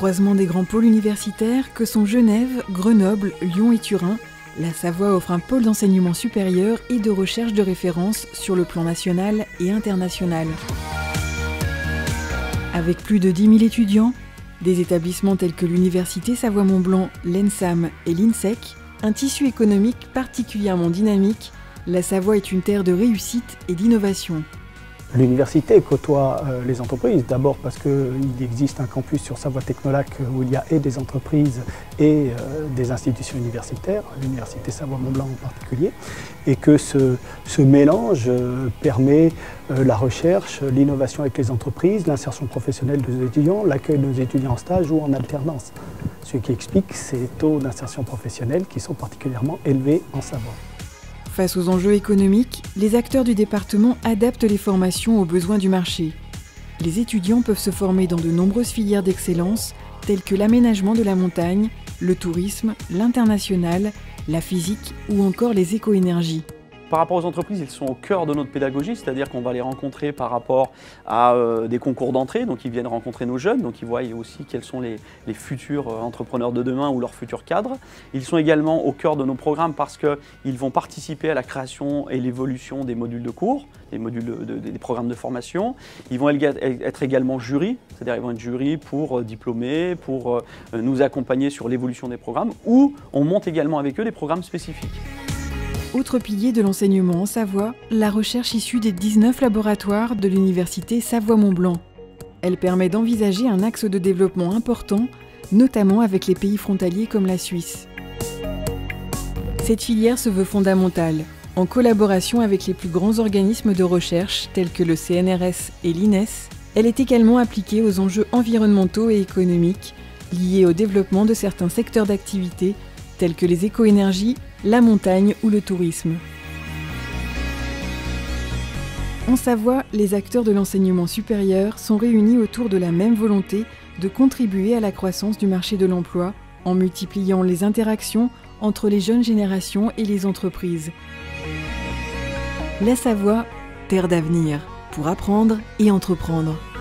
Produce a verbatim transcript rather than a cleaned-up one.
croisement des grands pôles universitaires que sont Genève, Grenoble, Lyon et Turin, la Savoie offre un pôle d'enseignement supérieur et de recherche de référence sur le plan national et international. Avec plus de dix mille étudiants, des établissements tels que l'Université Savoie-Mont-Blanc, l'ENSAM et l'INSEC, un tissu économique particulièrement dynamique, la Savoie est une terre de réussite et d'innovation. L'université côtoie euh, les entreprises, d'abord parce qu'il existe un campus sur Savoie Technolac où il y a et des entreprises et euh, des institutions universitaires, l'Université Savoie-Mont-Blanc en particulier, et que ce, ce mélange euh, permet euh, la recherche, l'innovation avec les entreprises, l'insertion professionnelle des étudiants, l'accueil de nos étudiants en stage ou en alternance, ce qui explique ces taux d'insertion professionnelle qui sont particulièrement élevés en Savoie. Face aux enjeux économiques, les acteurs du département adaptent les formations aux besoins du marché. Les étudiants peuvent se former dans de nombreuses filières d'excellence, telles que l'aménagement de la montagne, le tourisme, l'international, la physique ou encore les éco-énergies. Par rapport aux entreprises, ils sont au cœur de notre pédagogie, c'est-à-dire qu'on va les rencontrer par rapport à euh, des concours d'entrée, donc ils viennent rencontrer nos jeunes, donc ils voient aussi quels sont les, les futurs entrepreneurs de demain ou leurs futurs cadres. Ils sont également au cœur de nos programmes parce qu'ils vont participer à la création et l'évolution des modules de cours, des modules de, de, des programmes de formation. Ils vont être également jury, c'est-à-dire ils vont être jury pour diplômer, pour nous accompagner sur l'évolution des programmes, ou on monte également avec eux des programmes spécifiques. Autre pilier de l'enseignement en Savoie, la recherche issue des dix-neuf laboratoires de l'Université Savoie-Mont-Blanc. Elle permet d'envisager un axe de développement important, notamment avec les pays frontaliers comme la Suisse. Cette filière se veut fondamentale. En collaboration avec les plus grands organismes de recherche tels que le C N R S et l'I N E S, elle est également appliquée aux enjeux environnementaux et économiques liés au développement de certains secteurs d'activité tels que les éco-énergies, la montagne ou le tourisme. En Savoie, les acteurs de l'enseignement supérieur sont réunis autour de la même volonté de contribuer à la croissance du marché de l'emploi en multipliant les interactions entre les jeunes générations et les entreprises. La Savoie, terre d'avenir, pour apprendre et entreprendre.